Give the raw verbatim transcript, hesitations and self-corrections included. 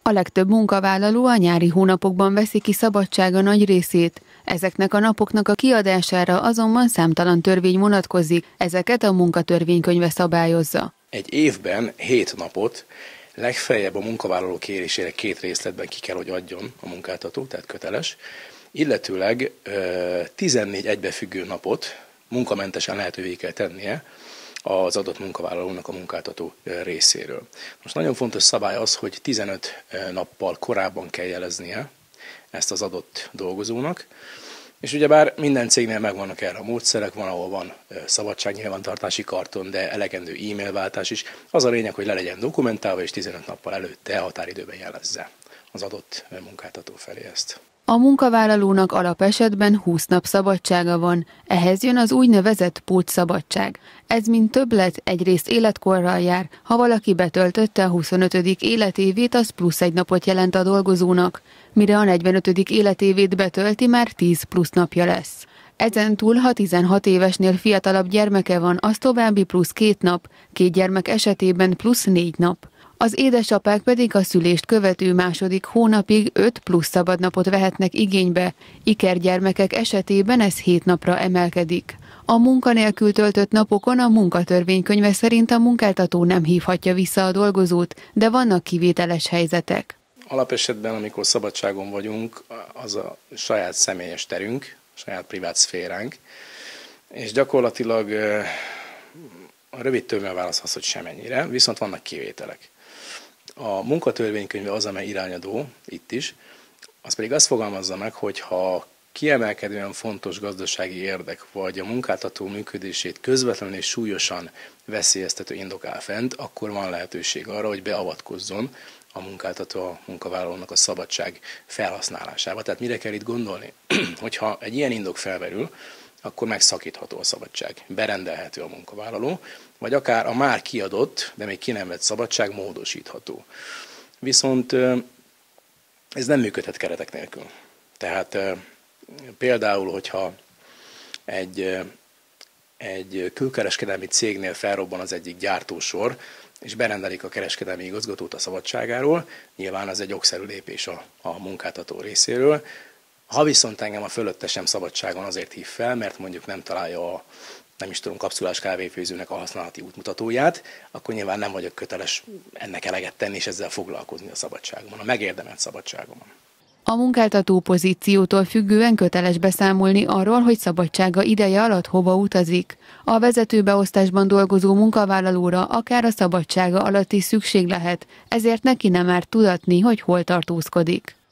A legtöbb munkavállaló a nyári hónapokban veszi ki szabadsága nagy részét. Ezeknek a napoknak a kiadására azonban számtalan törvény vonatkozik, ezeket a munkatörvénykönyve szabályozza. Egy évben hét napot legfeljebb a munkavállaló kérésére két részletben ki kell, hogy adjon a munkáltató, tehát köteles, illetőleg tizennégy egybefüggő napot munkamentesen lehetővé kell tennie az adott munkavállalónak a munkáltató részéről. Most nagyon fontos szabály az, hogy tizenöt nappal korábban kell jeleznie ezt az adott dolgozónak, és ugyebár minden cégnél megvannak erre a módszerek, van, ahol van szabadságnyilvántartási karton, de elegendő e-mailváltás is. Az a lényeg, hogy le legyen dokumentálva, és tizenöt nappal előtte határidőben jelezze az adott munkáltató felé ezt. A munkavállalónak alapesetben húsz nap szabadsága van, ehhez jön az úgynevezett pótszabadság. Ez mint többlet egyrészt életkorral jár, ha valaki betöltötte a huszonötödik életévét, az plusz egy napot jelent a dolgozónak, mire a negyvenötödik életévét betölti, már tíz plusz napja lesz. Ezen túl, ha tizenhat évesnél fiatalabb gyermeke van, az további plusz két nap, két gyermek esetében plusz négy nap. Az édesapák pedig a szülést követő második hónapig öt plusz szabadnapot vehetnek igénybe, ikergyermekek esetében ez hét napra emelkedik. A munkanélkül töltött napokon a munkatörvénykönyve szerint a munkáltató nem hívhatja vissza a dolgozót, de vannak kivételes helyzetek. Alapesetben, amikor szabadságon vagyunk, az a saját személyes terünk, saját privát szféránk, és gyakorlatilag a rövid tőmmel válasz az, hogy semennyire, viszont vannak kivételek. A munkatörvénykönyve az, amely irányadó itt is, az pedig azt fogalmazza meg, hogy ha kiemelkedően fontos gazdasági érdek, vagy a munkáltató működését közvetlenül és súlyosan veszélyeztető indok áll fent, akkor van lehetőség arra, hogy beavatkozzon a munkáltató a munkavállalónak a szabadság felhasználásába. Tehát mire kell itt gondolni? Hogyha egy ilyen indok felmerül, akkor megszakítható a szabadság, berendelhető a munkavállaló, vagy akár a már kiadott, de még ki nem vett szabadság módosítható. Viszont ez nem működhet keretek nélkül. Tehát például, hogyha egy, egy külkereskedelmi cégnél felrobban az egyik gyártósor, és berendelik a kereskedelmi igazgatót a szabadságáról, nyilván az egy jogszerű lépés a, a munkáltató részéről. Ha viszont engem a fölöttesem szabadságon azért hív fel, mert mondjuk nem találja a, nem is tudom, kapszulás kávéfőzőnek a használati útmutatóját, akkor nyilván nem vagyok köteles ennek eleget tenni, és ezzel foglalkozni a szabadságomon, a megérdemelt szabadságomon. A munkáltató pozíciótól függően köteles beszámolni arról, hogy szabadsága ideje alatt hova utazik. A vezetőbeosztásban dolgozó munkavállalóra akár a szabadsága alatt is szükség lehet, ezért neki nem árt tudatni, hogy hol tartózkodik.